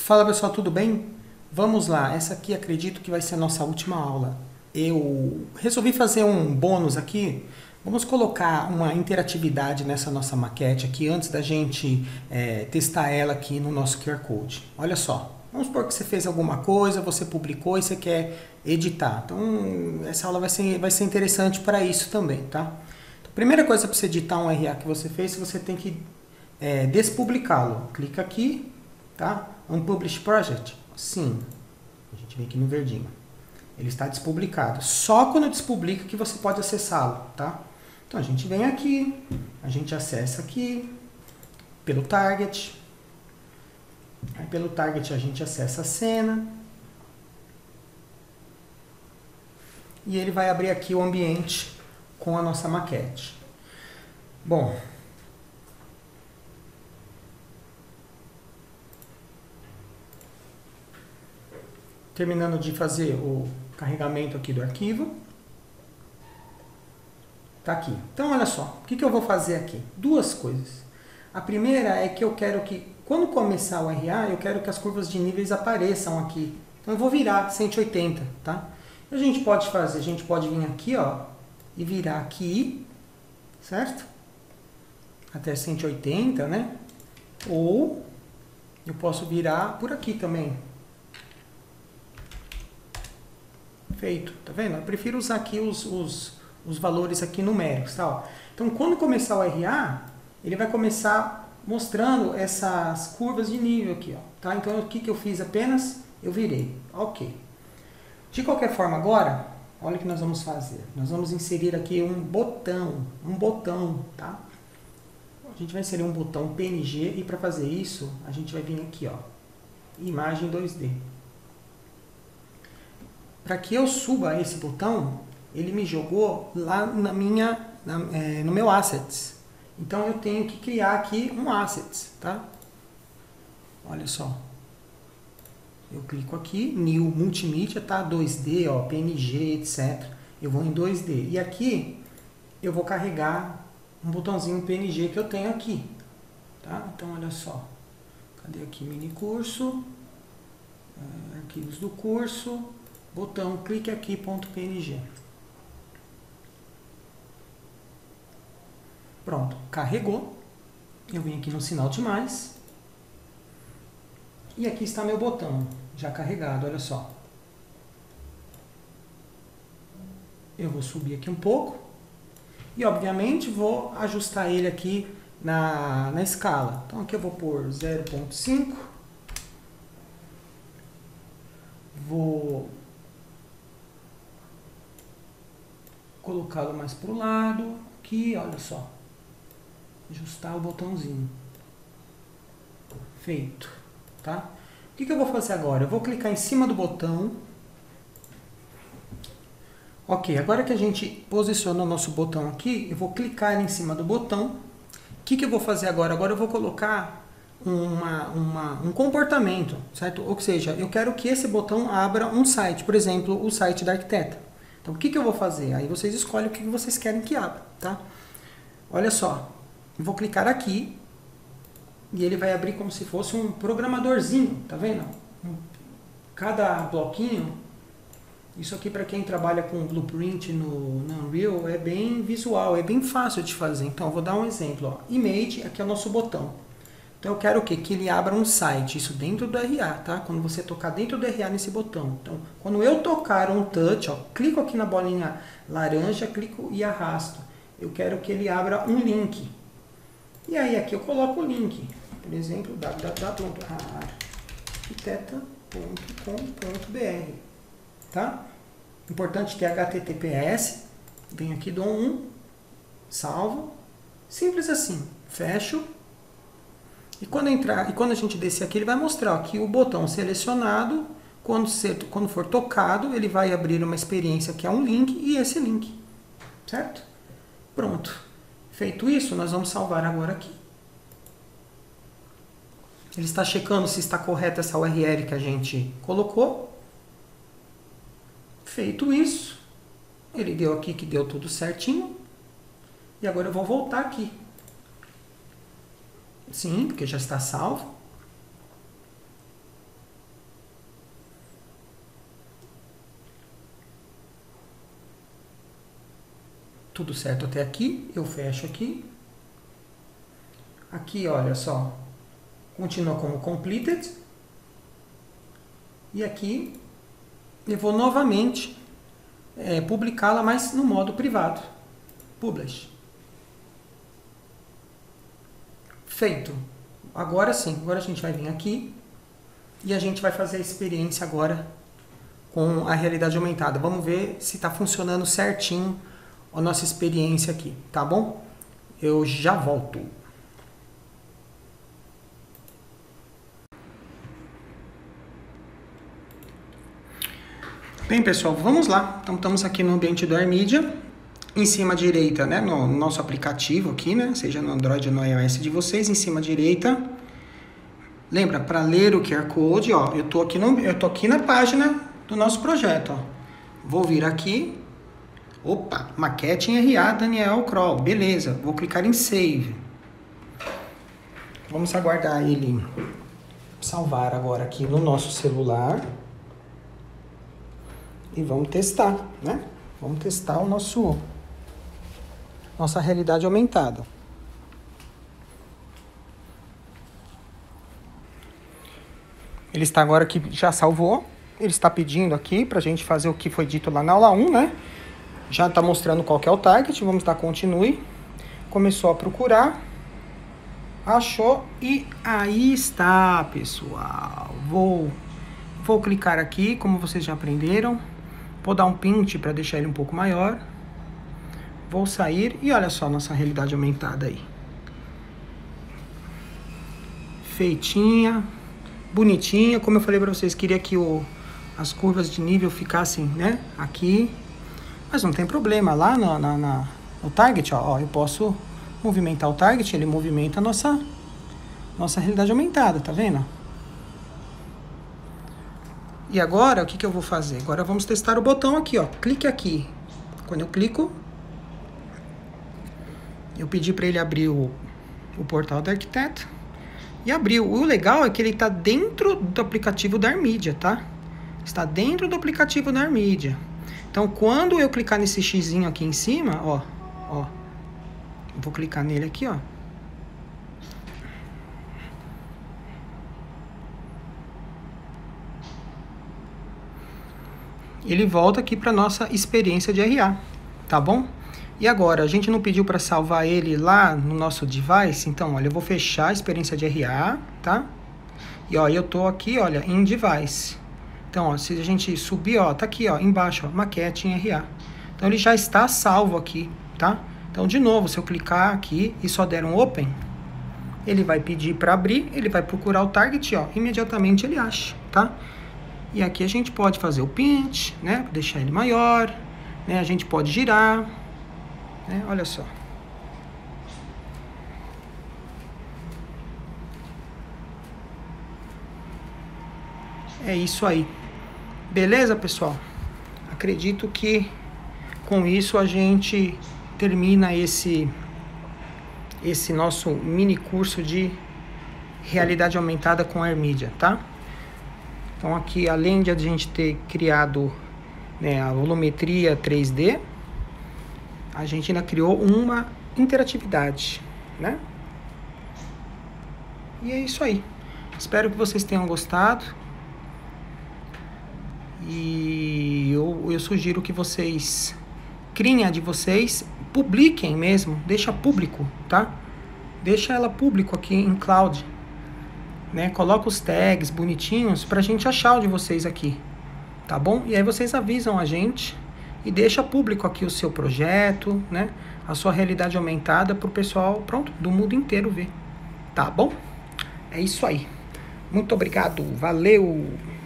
Fala pessoal, tudo bem? Vamos lá, essa aqui acredito que vai ser a nossa última aula. Eu resolvi fazer um bônus aqui. Vamos colocar uma interatividade nessa nossa maquete aqui antes da gente testar ela aqui no nosso QR Code. Olha só, vamos supor que você fez alguma coisa, você publicou e você quer editar. Então essa aula vai ser interessante para isso também, tá? Então, a primeira coisa para você editar um RA que você fez, você tem que despublicá-lo. Clica aqui, tá? Unpublish Project? Sim. A gente vem aqui no verdinho. Ele está despublicado. Só quando despublica que você pode acessá-lo, tá? Então a gente vem aqui, a gente acessa aqui pelo target. Aí pelo target a gente acessa a cena. E ele vai abrir aqui o ambiente com a nossa maquete. Bom, terminando de fazer o carregamento aqui do arquivo. Tá aqui. Então, olha só. O que eu vou fazer aqui? Duas coisas. A primeira é que eu quero que, quando começar o RA, eu quero que as curvas de níveis apareçam aqui. Então, eu vou virar 180, tá? A gente pode fazer, a gente pode vir aqui, ó, e virar aqui, certo? Até 180, né? Ou eu posso virar por aqui também. Feito, tá vendo? Eu prefiro usar aqui os valores aqui numéricos, tá? Ó. Então, quando começar o RA, ele vai começar mostrando essas curvas de nível aqui, ó, tá? Então, o que eu fiz apenas? Eu virei, ok. De qualquer forma, agora, olha o que nós vamos fazer. Nós vamos inserir aqui um botão, tá? A gente vai inserir um botão PNG e para fazer isso, a gente vai vir aqui, ó, imagem 2D. Para que eu suba esse botão, ele me jogou lá no meu Assets. Então eu tenho que criar aqui um Assets, tá? Olha só. Eu clico aqui, New Multimídia, tá? 2D, ó, PNG, etc. Eu vou em 2D. E aqui eu vou carregar um botãozinho PNG que eu tenho aqui, tá? Então olha só. Cadê aqui mini curso? Arquivos do curso. Botão, clique aqui, .png. Pronto, carregou. Eu vim aqui no sinal de mais. E aqui está meu botão, já carregado, olha só. Eu vou subir aqui um pouco. E, obviamente, vou ajustar ele aqui na escala. Então, aqui eu vou pôr 0.5. Vou colocá-lo mais para o lado, aqui, olha só, ajustar o botãozinho, feito, tá? O que eu vou fazer agora? Eu vou clicar em cima do botão, ok, agora que a gente posicionou o nosso botão aqui, eu vou clicar em cima do botão. O que eu vou fazer agora? Agora eu vou colocar um comportamento, certo? Ou seja, eu quero que esse botão abra um site, por exemplo, o site da arquiteta. Então, o que eu vou fazer? Aí vocês escolhem o que vocês querem que abra, tá? Olha só, eu vou clicar aqui e ele vai abrir como se fosse um programadorzinho, tá vendo? Cada bloquinho, isso aqui para quem trabalha com Blueprint no Unreal é bem visual, é bem fácil de fazer. Então, eu vou dar um exemplo, ó. Image, aqui é o nosso botão. Então, eu quero o quê? Que ele abra um site, isso dentro do RA, tá? Quando você tocar dentro do RA nesse botão. Então, quando eu tocar um touch, ó, clico aqui na bolinha laranja, clico e arrasto. Eu quero que ele abra um link. E aí, aqui eu coloco o link. Por exemplo, www.arquiteta.com.br, tá? Importante ter HTTPS. Venho aqui, dou um, salvo. Simples assim. Fecho. E quando a gente descer aqui, ele vai mostrar que o botão selecionado, quando for tocado, ele vai abrir uma experiência que é um link e esse link. Certo? Pronto. Feito isso, nós vamos salvar agora aqui. Ele está checando se está correta essa URL que a gente colocou. Feito isso, ele deu aqui que deu tudo certinho. E agora eu vou voltar aqui. Sim, porque já está salvo. Tudo certo até aqui, eu fecho aqui. Aqui, olha só, continua como completed. E aqui eu vou novamente publicá-la, mas no modo privado. Publish. Feito. Agora sim, agora a gente vai vir aqui e a gente vai fazer a experiência agora com a realidade aumentada. Vamos ver se está funcionando certinho a nossa experiência aqui, tá bom? Eu já volto. Bem, pessoal, vamos lá. Então, estamos aqui no ambiente do AirMedia. Em cima à direita, né, no nosso aplicativo aqui, né, seja no Android ou no iOS de vocês, em cima à direita. Lembra, para ler o QR Code, ó, eu tô aqui na página do nosso projeto, ó. Vou vir aqui. Opa, maquete em RA, Daniel Kroll. Beleza, vou clicar em Save. Vamos aguardar ele salvar agora aqui no nosso celular. E vamos testar, né? Vamos testar o nossa realidade aumentada. Ele está agora aqui, já salvou. Ele está pedindo aqui para a gente fazer o que foi dito lá na aula 1, né? Já está mostrando qual que é o target. Vamos dar continue. Começou a procurar. Achou. E aí está, pessoal. Vou clicar aqui, como vocês já aprenderam. Vou dar um pint para deixar ele um pouco maior. Vou sair e olha só a nossa realidade aumentada aí. Feitinha, bonitinha. Como eu falei para vocês, queria que as curvas de nível ficassem, né, aqui. Mas não tem problema. Lá no target, ó, eu posso movimentar o target, ele movimenta a nossa realidade aumentada, tá vendo? E agora, o que eu vou fazer? Agora vamos testar o botão aqui, ó. Clique aqui. Quando eu clico, eu pedi para ele abrir o portal do arquiteto. E abriu. O legal é que ele está dentro do aplicativo da AirMedia, tá? Está dentro do aplicativo da AirMedia. Então, quando eu clicar nesse xizinho aqui em cima, ó. Vou clicar nele aqui, ó. Ele volta aqui para nossa experiência de RA, tá bom? E agora, a gente não pediu para salvar ele lá no nosso device, então, olha, eu vou fechar a experiência de RA, tá? E, ó, eu tô aqui, olha, em device. Então, ó, se a gente subir, ó, tá aqui, ó, embaixo, ó, maquete em RA. Então, ele já está salvo aqui, tá? Então, de novo, se eu clicar aqui e só der um open, ele vai pedir para abrir, ele vai procurar o target, ó, imediatamente ele acha, tá? E aqui a gente pode fazer o pinch, né, deixar ele maior, né, a gente pode girar, né, olha só. É isso aí. Beleza, pessoal? Acredito que com isso a gente termina esse nosso mini curso de realidade aumentada com AirMedia, tá? Então aqui, além de a gente ter criado, né, a volumetria 3D, a gente ainda criou uma interatividade, né? E é isso aí. Espero que vocês tenham gostado. E eu sugiro que vocês criem a de vocês, publiquem mesmo, deixa público, tá? Deixa ela público aqui em cloud, né? Coloca os tags bonitinhos pra gente achar o de vocês aqui, tá bom? E aí vocês avisam a gente e deixa público aqui o seu projeto, né? A sua realidade aumentada pro pessoal, pronto, do mundo inteiro ver, tá bom? É isso aí. Muito obrigado, valeu!